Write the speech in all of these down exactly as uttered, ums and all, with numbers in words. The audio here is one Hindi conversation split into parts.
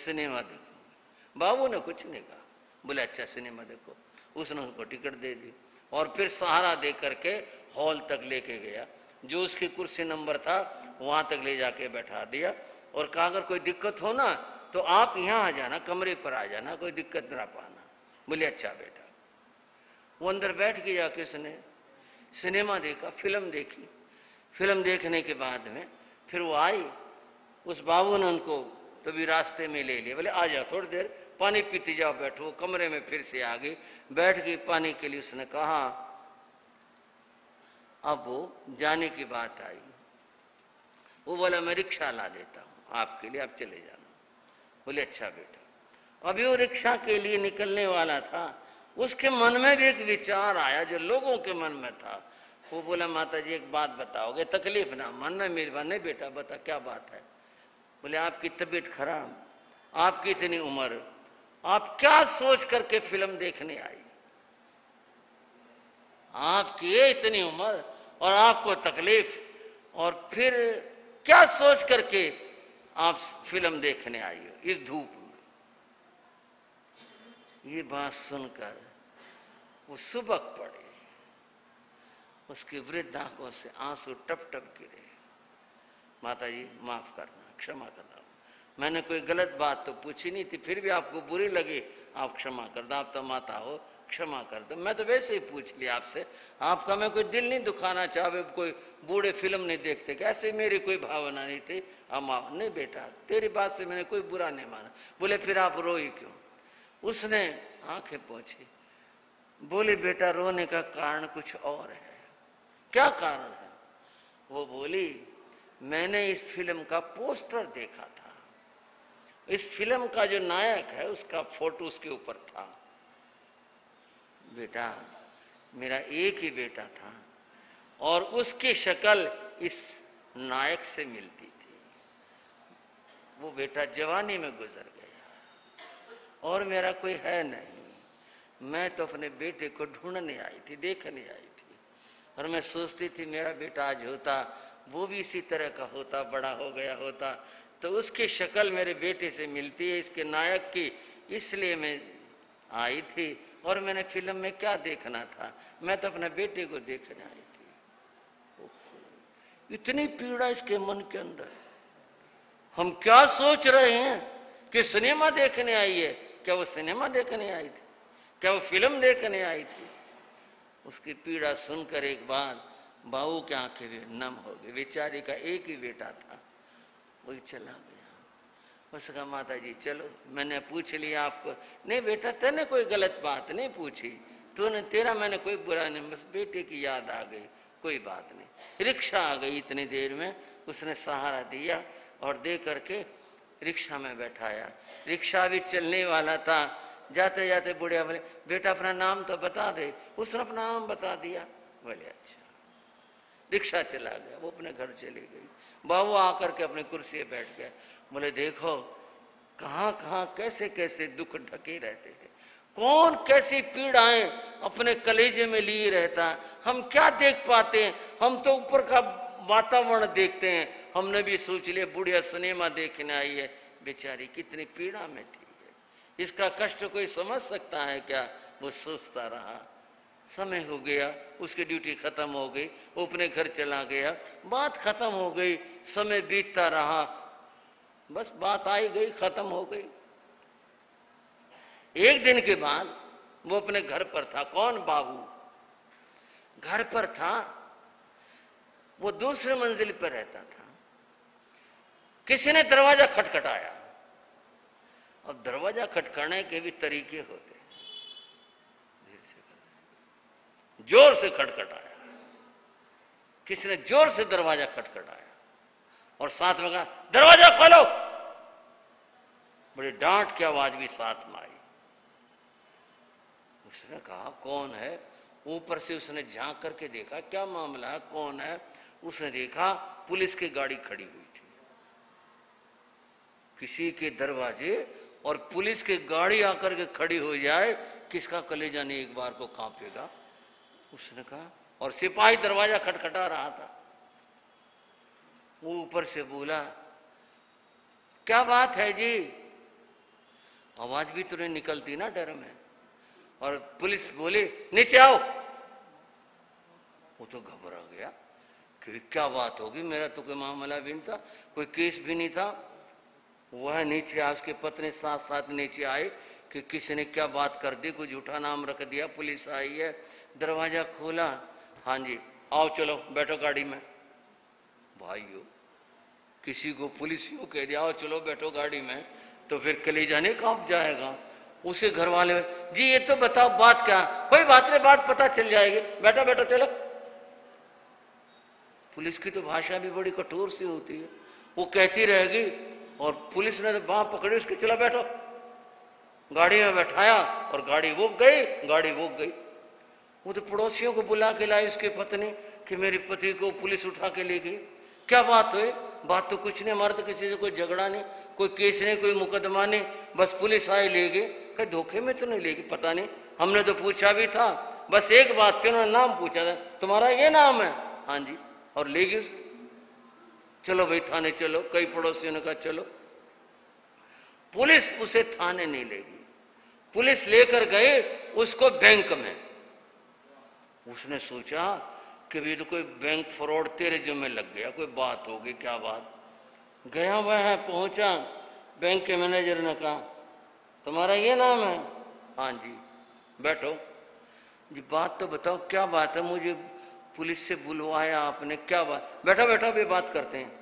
सिनेमा देखो। बाबू ने कुछ नहीं कहा, बोले अच्छा सिनेमा देखो। उसने उसको टिकट दे दी और फिर सहारा दे करके हॉल तक लेके गया। जो उसकी कुर्सी नंबर था वहां तक ले जाके बैठा दिया और कहा अगर कोई दिक्कत हो ना तो आप यहाँ आ जाना, कमरे पर आ जाना, कोई दिक्कत ना पाना। बोले अच्छा बेटा। वो अंदर बैठ के जाके उसने सिनेमा देखा, फिल्म देखी। फिल्म देखने के बाद में फिर वो आई, उस बाबू ने उनको तभी रास्ते में ले लिया। बोले आ जाओ थोड़ी देर पानी पीती जाओ, बैठो। कमरे में फिर से आ गई, बैठ गई पानी के लिए। उसने कहा अब वो जाने की बात आई। वो बोला मैं रिक्शा ला देता हूँ आपके लिए, आप चले जाना। बोले अच्छा बेटा। अभी वो रिक्शा के लिए निकलने वाला था, उसके मन में भी एक विचार आया जो लोगों के मन में था। वो बोला माता जी एक बात बताओगे, तकलीफ ना मानना मेरी बात। नहीं बेटा बता क्या बात है। बोले आपकी तबीयत खराब, आपकी इतनी उम्र, आप क्या सोच करके फिल्म देखने आई? आपकी इतनी उम्र और आपको तकलीफ, और फिर क्या सोच करके आप फिल्म देखने आई हो इस धूप में? ये बात सुनकर वो सुबक पड़े, उसकी वृद्ध आंखों से आंसू टप टप गिरे। माता जी माफ करना, क्षमा करना, मैंने कोई गलत बात तो पूछी नहीं थी, फिर भी आपको बुरी लगी, आप क्षमा कर दो, आप तो माता हो, क्षमा कर दो। मैं तो वैसे ही पूछ लिया आपसे, आपका मैं कोई दिल नहीं दुखाना चाहे, कोई बूढ़े फिल्म नहीं देखते, कैसे मेरी कोई भावना नहीं थी। अम्मा नहीं बेटा तेरी बात से मैंने कोई बुरा नहीं माना। बोले फिर आप रोई क्यों? उसने आंखें पोंछी, बोले बेटा रोने का कारण कुछ और है। क्या कारण है? वो बोली मैंने इस फिल्म का पोस्टर देखा था, इस फिल्म का जो नायक है उसका फोटो उसके ऊपर था। बेटा मेरा एक ही बेटा था और उसकी शक्ल इस नायक से मिलती थी। वो बेटा जवानी में गुजर गया और मेरा कोई है नहीं। मैं तो अपने बेटे को ढूंढने आई थी, देखने आई थी, और मैं सोचती थी मेरा बेटा आज होता, वो भी इसी तरह का होता, बड़ा हो गया होता, तो उसकी शक्ल मेरे बेटे से मिलती है, इसके नायक की, इसलिए मैं आई थी। और मैंने फिल्म में क्या देखना था, मैं तो अपने बेटे को देखने आई थी। इतनी पीड़ा इसके मन के अंदर। हम क्या सोच रहे हैं कि सिनेमा देखने आई है? क्या वो सिनेमा देखने आई थी? क्या वो फिल्म देखने आई थी? उसकी पीड़ा सुनकर एक बार बाबू की आंखें भी नम हो गई। बेचारी का एक ही बेटा था, वही चला गया। उसने कहा माता जी चलो, मैंने पूछ लिया आपको। नहीं बेटा तेने कोई गलत बात नहीं पूछी, तूने तेरा मैंने कोई बुरा नहीं, बस बेटे की याद आ गई, कोई बात नहीं। रिक्शा आ गई इतनी देर में, उसने सहारा दिया और दे करके रिक्शा में बैठाया। रिक्शा भी चलने वाला था, जाते जाते बुढ़िया बोले बेटा अपना नाम तो बता दे। उसने अपना नाम बता दिया। बोले अच्छा। रिक्शा चला गया, वो अपने घर चली गई। बाबू आकर के अपनी कुर्सी पे बैठ गए। बोले देखो कहाँ कहाँ कैसे कैसे दुख ढके रहते थे, कौन कैसी पीड़ाएं अपने कलेजे में लिए रहता है। हम क्या देख पाते हैं, हम तो ऊपर का वातावरण देखते हैं। हमने भी सोच लिया बुढ़िया सिनेमा देखने आई है, बेचारी कितनी पीड़ा में थी, इसका कष्ट कोई समझ सकता है क्या? वो सोचता रहा। समय हो गया, उसकी ड्यूटी खत्म हो गई, वो अपने घर चला गया, बात खत्म हो गई। समय बीतता रहा, बस बात आई गई, खत्म हो गई। एक दिन के बाद वो अपने घर पर था। कौन? बाबू घर पर था, वो दूसरे मंजिल पर रहता था। किसी ने दरवाजा खटखटाया। अब दरवाजा खटखटाने के भी तरीके होते हैं। जोर से खटखटाया, किसी ने जोर से दरवाजा खटखटाया और साथ में कहा दरवाजा खोलो। बड़ी डांट की आवाज भी साथ में आई। उसने कहा कौन है? ऊपर से उसने झांक करके देखा क्या मामला है, कौन है? उसने देखा पुलिस की गाड़ी खड़ी हुई थी। किसी के दरवाजे और पुलिस की गाड़ी आकर के खड़ी हो जाए, किसका कलेजा नहीं एक बार को कांपेगा? उसने कहा, और सिपाही दरवाजा खटखटा रहा था। वो ऊपर से बोला क्या बात है जी, आवाज भी तो नहीं निकलती ना डर में। और पुलिस बोली नीचे आओ। वो तो घबरा गया कि क्या बात होगी, मेरा तो कोई मामला भी नहीं था, कोई केस भी नहीं था। वह नीचे आ, उसके पत्नी साथ साथ नीचे आए कि किसी ने क्या बात कर दी, कोई झूठा नाम रख दिया, पुलिस आई है। दरवाजा खोला, हाँ जी आओ चलो बैठो गाड़ी में। भाइयों किसी को पुलिस यूं कह दिया आओ चलो बैठो गाड़ी में, तो फिर कलेजा नहीं कांप जाएगा। उसे घर वाले जी ये तो बताओ बात क्या, कोई बात नहीं बात पता चल जाएगी, बैठो बैठो चलो। पुलिस की तो भाषा भी बड़ी कठोर सी होती है, वो कहती रहेगी और पुलिस ने तो बांह पकड़ी उसकी, चला बैठो। गाड़ी में बैठाया और गाड़ी वो गई, गाड़ी वो गई। वो तो पड़ोसियों को बुला के लाई उसकी पत्नी कि मेरे पति को पुलिस उठा के ले गई। क्या बात हुई? बात तो कुछ नहीं, हमारा तो किसी से कोई झगड़ा नहीं, कोई केस नहीं, कोई मुकदमा नहीं, बस पुलिस आई ले गई। कहीं धोखे में तो नहीं लेगी, पता नहीं, हमने तो पूछा भी था, बस एक बात थी उन्होंने नाम पूछा था, तुम्हारा ये नाम है? हाँ जी, और ले गई। चलो भाई थाने चलो, कई पड़ोसियों ने कहा चलो। पुलिस उसे थाने नहीं लेगी, पुलिस लेकर गए उसको बैंक में। उसने सोचा कि भी तो कोई बैंक फ्रॉड तेरे जिम्मे लग गया, कोई बात होगी, क्या बात। गया वह पहुंचा, बैंक के मैनेजर ने कहा तुम्हारा ये नाम है? हाँ जी। बैठो जी, बात तो बताओ क्या बात है, मुझे पुलिस से बुलवाया आपने, क्या बात? बैठो बैठो भी बात करते हैं।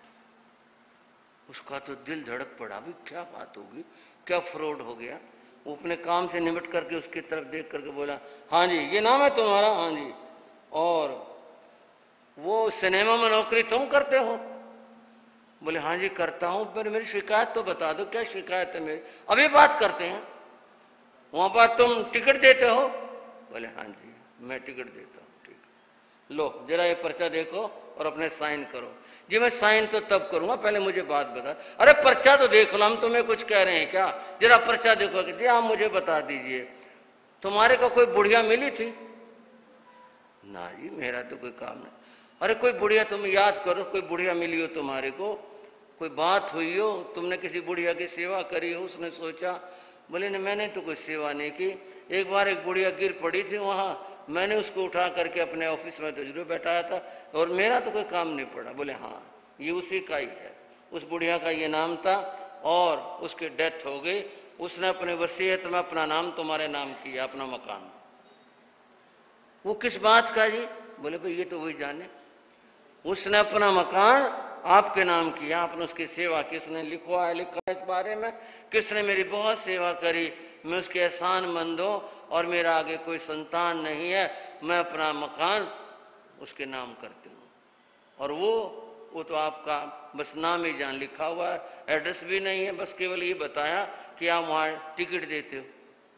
उसका तो दिल धड़क पड़ा, भी क्या बात होगी, क्या फ्रॉड हो गया। वो अपने काम से निमट करके उसकी तरफ देख करके बोला हाँ जी ये नाम है तुम्हारा? हाँ जी। और वो सिनेमा में नौकरी तुम करते हो? बोले हाँ जी करता हूं, पर मेरी शिकायत तो बता दो, क्या शिकायत है मेरी? अभी बात करते हैं। वहां पर तुम टिकट देते हो? बोले हाँ जी मैं टिकट देता हूँ। ठीक, लो जरा ये पर्चा देखो और अपने साइन करो। जी मैं साइन तो तब करूंगा, पहले मुझे बात बता। अरे पर्चा तो देख लो, हम तुम्हें कुछ कह रहे हैं क्या? जरा पर्चा देखो। जी आप मुझे बता दीजिए, तुम्हारे को कोई बुढ़िया मिली थी? ना जी मेरा तो कोई काम नहीं। अरे कोई बुढ़िया, तुम याद करो, कोई बुढ़िया मिली हो तुम्हारे को, कोई बात हुई हो, तुमने किसी बुढ़िया की सेवा करी हो? उसने सोचा, बोले नहीं मैंने तो कोई सेवा नहीं की, एक बार एक बुढ़िया गिर पड़ी थी वहाँ, मैंने उसको उठा करके अपने ऑफिस में तो जरूर बैठाया था, और मेरा तो कोई काम नहीं पड़ा। बोले हाँ ये उसी का ही है, उस बुढ़िया का ये नाम था और उसकी डेथ हो गई, उसने अपने वसीयत में अपना नाम तुम्हारे नाम किया, अपना मकान। वो किस बात का जी? बोले भाई ये तो वही जाने, उसने अपना मकान आपके नाम किया, आपने उसकी सेवा की, उसने लिखवा है लिखा है इस बारे में किसने मेरी बहुत सेवा करी, मैं उसके एहसानमंद हूं, और मेरा आगे कोई संतान नहीं है, मैं अपना मकान उसके नाम करती हूँ। और वो वो तो आपका बस नाम ही जान लिखा हुआ है, एड्रेस भी नहीं है, बस केवल ये बताया कि आप वहाँ टिकट देते हो।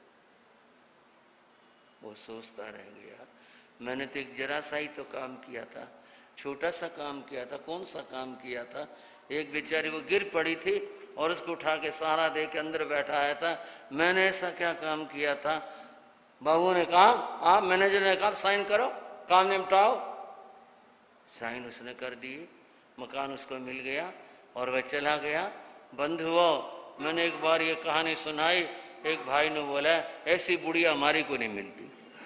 वो सोचता रह गया, मैंने तो एक जरा सा ही तो काम किया था, छोटा सा काम किया था। कौन सा काम किया था? एक बेचारी वो गिर पड़ी थी और उसको उठा के सहारा दे के अंदर बैठाया था, मैंने ऐसा क्या काम किया था? बाबू ने कहा, आप मैनेजर ने कहा साइन करो, काम निपटाओ। साइन उसने कर दिए, मकान उसको मिल गया और वह चला गया। बंधुओं मैंने एक बार ये कहानी सुनाई, एक भाई ने बोला ऐसी बुढ़िया हमारी को नहीं मिलती,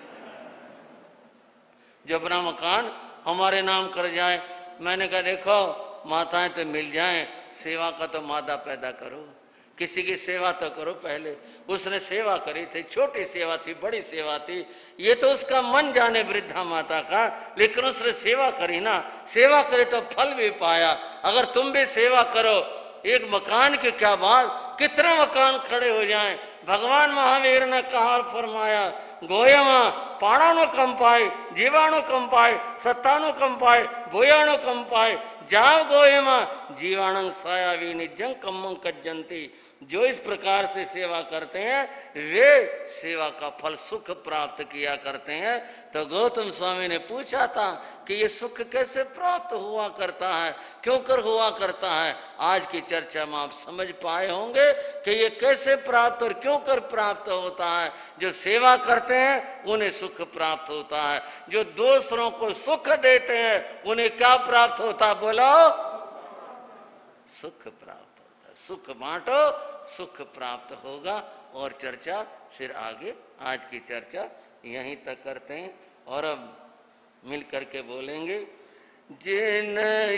जो अपना मकान हमारे नाम कर जाए। मैंने कहा देखो माताएं तो मिल जाएं, सेवा का तो मादा पैदा करो, किसी की सेवा तो करो पहले। उसने सेवा करी थी, छोटी सेवा थी बड़ी सेवा थी, ये तो उसका मन जाने वृद्धा माता का, लेकिन उसने सेवा करी ना, सेवा करे तो फल भी पाया। अगर तुम भी सेवा करो, एक मकान की क्या बात, कितने मकान खड़े हो जाएं। भगवान महावीर ने कहा फरमाया, गोयमा पाणाणु कम पाए, जीवाणु कम पाए, सत्ताणु कम पाए, बोयाणु कम पाए, जाव गोयमा जीवाणु सायावी निजं कम्मं कज्जंती। जो इस प्रकार से सेवा करते हैं वे सेवा का फल सुख प्राप्त किया करते हैं। तो गौतम स्वामी ने पूछा था कि ये सुख कैसे प्राप्त हुआ करता है, क्यों कर हुआ करता है। आज की चर्चा में आप समझ पाए होंगे कि ये कैसे प्राप्त और क्यों कर प्राप्त होता है। जो सेवा करते हैं उन्हें सुख प्राप्त होता है, जो दूसरों को सुख देते हैं उन्हें क्या प्राप्त होता है? बोलो, सुख प्राप्त होता है। सुख बांटो सुख प्राप्त होगा। और चर्चा फिर आगे, आज की चर्चा यहीं तक करते हैं और अब मिल करके बोलेंगे। जिन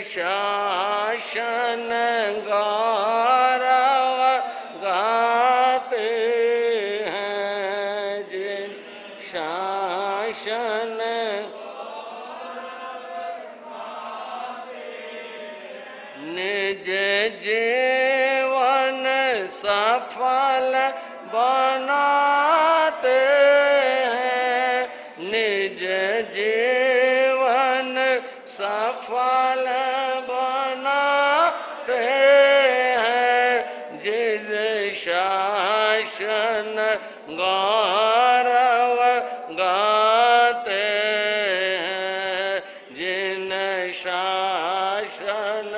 शासन गौरव गाते हैं, जिन शासन निज जीवन सफल बनाते हैं, निज जीवन सफल बनाते हैं, जिस शासन गौरव गाते हैं, जिन शासन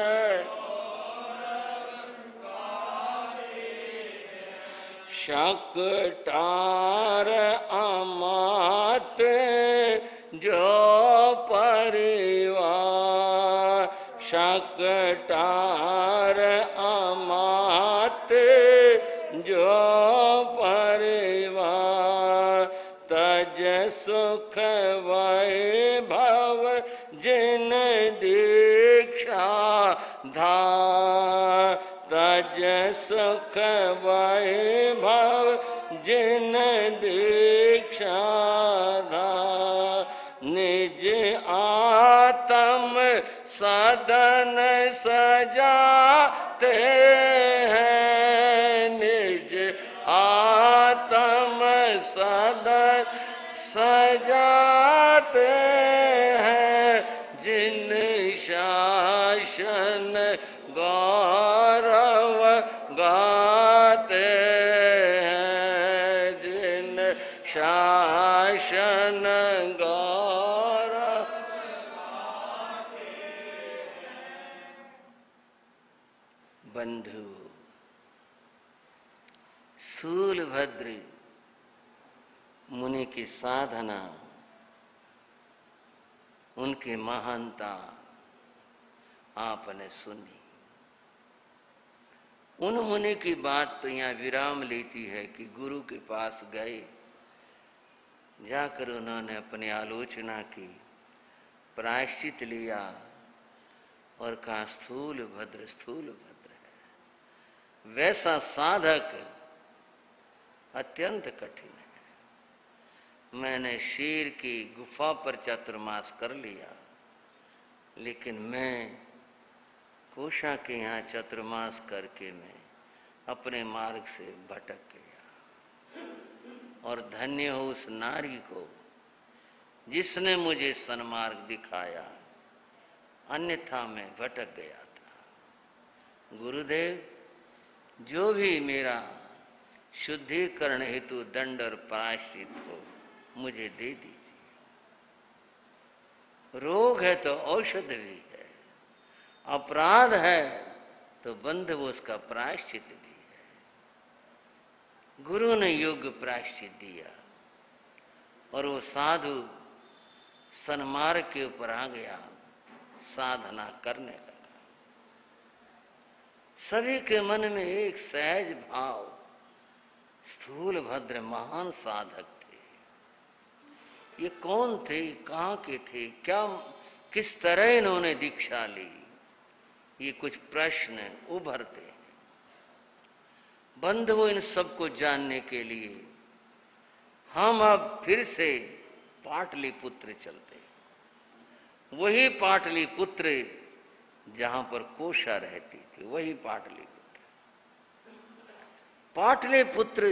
शकटार अमात्य जो परिवार, शकटार अमात्य जो परिवार, तज सुख वैभव जिन दीक्षा धार, तज सुख वैभव जिन दीक्षा धार, निज आत्म सदन सजाते हैं, निज आत्म सदन सजाते हैं, जिन शासन गौरव गाते हैं, जिन शासन गौरव। बंधु, शूलभद्र मुनि की साधना, उनकी महानता आपने सुनी। उन मुनि की बात तो यहाँ विराम लेती है कि गुरु के पास गए, जाकर उन्होंने अपनी आलोचना की, प्रायश्चित लिया और कहा स्थूल भद्र स्थूल भद्र है। वैसा साधक अत्यंत कठिन है। मैंने शेर की गुफा पर चतुर्मास कर लिया, लेकिन मैं कोशा के यहाँ चतुर्मास करके मैं अपने मार्ग से भटक गया। और धन्य हो उस नारी को जिसने मुझे सन्मार्ग दिखाया, अन्यथा मैं भटक गया था। गुरुदेव, जो भी मेरा शुद्धिकरण हेतु दंड और प्रायश्चित हो मुझे दे दीजिए। रोग है तो औषध भी है, अपराध है तो बंधु उसका प्रायश्चित भी है। गुरु ने योग्य प्रायश्चित दिया और वो साधु सन्मार्ग के ऊपर आ गया, साधना करने लगा। सभी के मन में एक सहज भाव, स्थूल भद्र महान साधक थे। ये कौन थे, कहाँ के थे, क्या किस तरह इन्होंने दीक्षा ली, ये कुछ प्रश्न उभरते हैं। बंधुओं, इन सबको जानने के लिए हम अब फिर से पाटलिपुत्र चलते हैं। वही पाटलिपुत्र जहां पर कोशा रहती थी, वही पाटलिपुत्र। पाटलिपुत्र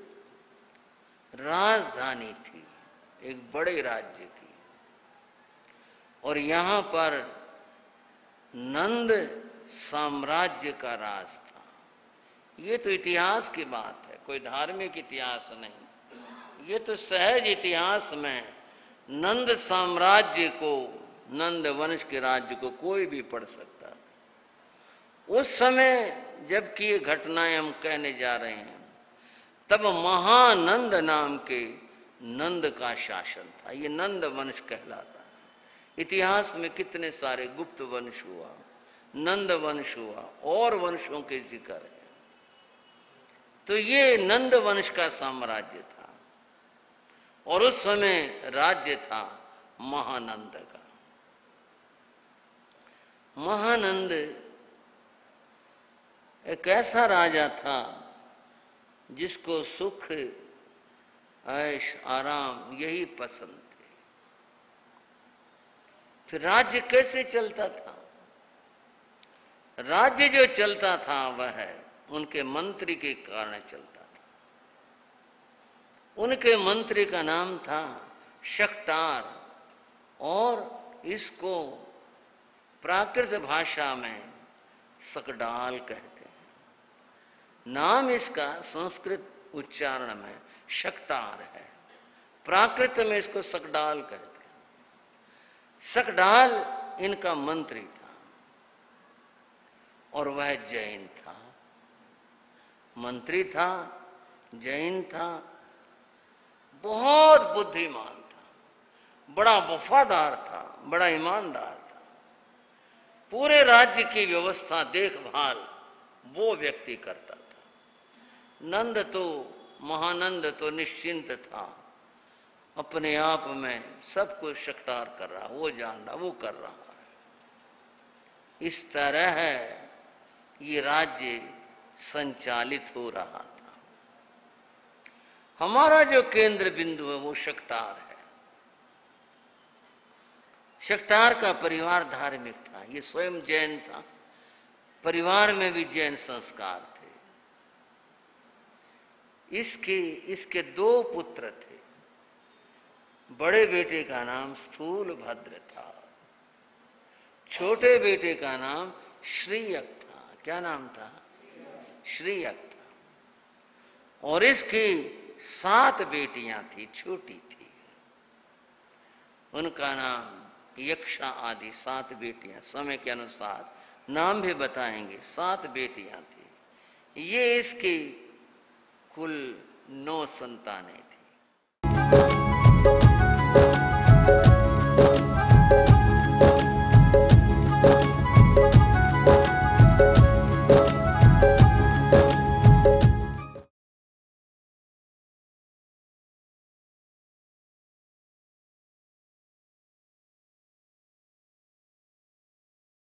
राजधानी थी एक बड़े राज्य की, और यहां पर नंद साम्राज्य का राज था। ये तो इतिहास की बात है, कोई धार्मिक इतिहास नहीं। ये तो सहज इतिहास में नंद साम्राज्य को, नंद वंश के राज्य को कोई भी पढ़ सकता है। उस समय जबकि ये घटनाएं हम कहने जा रहे हैं, तब महानंद नाम के नंद का शासन था। ये नंद वंश कहलाता है। इतिहास में कितने सारे गुप्त वंश हुआ, नंद वंश हुआ, और वंशों के जिक्र है। तो ये नंद वंश का साम्राज्य था और उस समय राज्य था महानंद का। महानंद एक ऐसा राजा था जिसको सुख, ऐश, आराम यही पसंद थे। फिर राज्य कैसे चलता था? राज्य जो चलता था वह उनके मंत्री के कारण चलता था। उनके मंत्री का नाम था शक्टार और इसको प्राकृत भाषा में सकडाल कहते हैं। नाम इसका संस्कृत उच्चारण में शक्टार है, प्राकृत में इसको सकडाल कहते हैं। सकडाल इनका मंत्री था और वह जैन था। मंत्री था, जैन था, बहुत बुद्धिमान था, बड़ा वफादार था, बड़ा ईमानदार था। पूरे राज्य की व्यवस्था, देखभाल वो व्यक्ति करता था। नंद तो, महानंद तो निश्चिंत था, अपने आप में सब कुछ शक्टार कर रहा, वो जान रहा, वो कर रहा है। इस तरह ये राज्य संचालित हो रहा था। हमारा जो केंद्र बिंदु है वो शक्टार है। शक्टार का परिवार धार्मिक था, ये स्वयं जैन था, परिवार में भी जैन संस्कार थे। इसके इसके दो पुत्र थे। बड़े बेटे का नाम स्थूल भद्र था, छोटे बेटे का नाम श्रीयक था। क्या नाम था? श्रीयक था। और इसकी सात बेटियां थी, छोटी थी। उनका नाम यक्षा आदि सात बेटियां, समय के अनुसार नाम भी बताएंगे। सात बेटियां थी। ये इसकी कुल नौ संतानें थी।